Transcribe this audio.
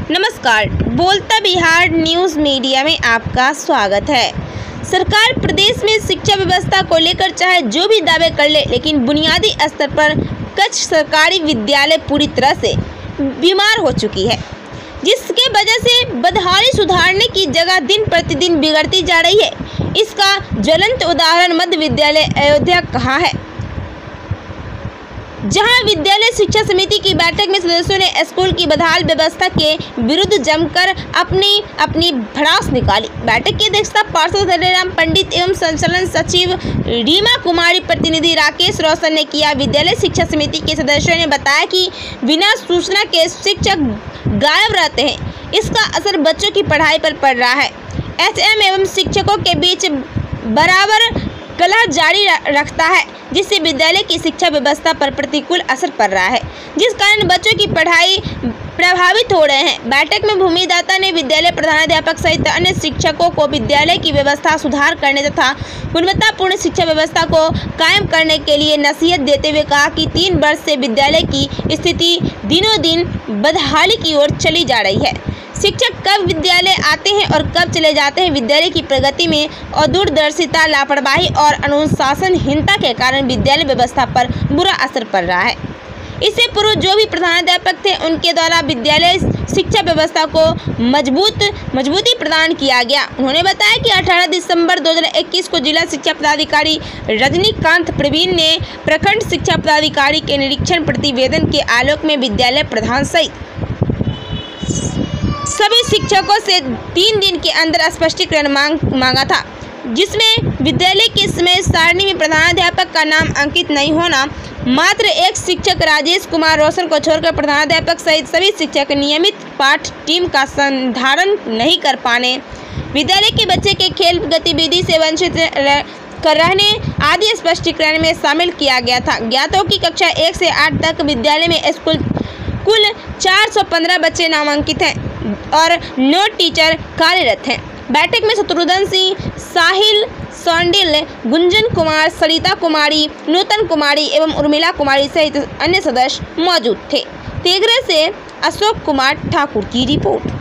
नमस्कार, बोलता Bihar news media में आपका स्वागत है। सरकार प्रदेश में शिक्षा व्यवस्था को लेकर चाहे जो भी दावे कर ले, लेकिन बुनियादी स्तर पर कुछ सरकारी विद्यालय पूरी तरह से बीमार हो चुकी है, जिसके वजह से बदहाली सुधारने की जगह दिन प्रतिदिन बिगड़ती जा रही है। इसका ज्वलंत उदाहरण मध्य विद्यालय अयोध्या कहाँ है, जहां विद्यालय शिक्षा समिति की बैठक में सदस्यों ने स्कूल की बदहाल व्यवस्था के विरुद्ध जमकर अपनी भड़ास निकाली। बैठक की अध्यक्षता पार्षद हरिराम पंडित एवं संचालन सचिव रीमा कुमारी, प्रतिनिधि राकेश रोशन ने किया। विद्यालय शिक्षा समिति के सदस्यों ने बताया कि बिना सूचना के शिक्षक गायब रहते हैं। इसका असर बच्चों की पढ़ाई पर पड़ रहा है। एचएम एवं शिक्षकों के बीच बराबर कलह जारी रखता है, जिससे विद्यालय की शिक्षा व्यवस्था पर प्रतिकूल असर पड़ रहा है, जिस कारण बच्चों की पढ़ाई प्रभावित हो रहे हैं। बैठक में भूमिदाता ने विद्यालय प्रधानाध्यापक सहित अन्य शिक्षकों को विद्यालय की व्यवस्था सुधार करने तथा गुणवत्तापूर्ण शिक्षा व्यवस्था को कायम करने के लिए नसीहत देते हुए कहा कि 3 वर्ष से विद्यालय की स्थिति दिनों दिन बदहाली की ओर चली जा रही है। शिक्षक कब विद्यालय आते हैं और कब चले जाते हैं। विद्यालय की प्रगति में अदूरदर्शिता, लापरवाही और अनुशासनहीनता के कारण विद्यालय व्यवस्था पर बुरा असर पड़ रहा है। इससे पूर्व जो भी प्रधानाध्यापक थे, उनके द्वारा विद्यालय शिक्षा व्यवस्था को मजबूती प्रदान किया गया। उन्होंने बताया कि 18 दिसंबर 2021 को जिला शिक्षा पदाधिकारी रजनीकांत प्रवीण ने प्रखंड शिक्षा पदाधिकारी के निरीक्षण प्रतिवेदन के आलोक में विद्यालय प्रधान सहित सभी शिक्षकों से 3 दिन के अंदर स्पष्टीकरण मांगा था, जिसमें विद्यालय की समय सारणी में प्रधानाध्यापक का नाम अंकित नहीं होना, मात्र एक शिक्षक राजेश कुमार रोशन को छोड़कर प्रधानाध्यापक सहित सभी शिक्षक नियमित पाठ टीम का संधारण नहीं कर पाने, विद्यालय के बच्चे के खेल गतिविधि से वंचित कर रहने आदि स्पष्टीकरण में शामिल किया गया था। ज्ञात हो कि कक्षा 1 से 8 तक विद्यालय में कुल 415 बच्चे नामांकित हैं और 9 टीचर कार्यरत हैं। बैठक में शत्रुघ्न सिंह, साहिल सौंडिल, गुंजन कुमार, सरिता कुमारी, नूतन कुमारी एवं उर्मिला कुमारी सहित अन्य सदस्य मौजूद थे। तेघरा से अशोक कुमार ठाकुर की रिपोर्ट।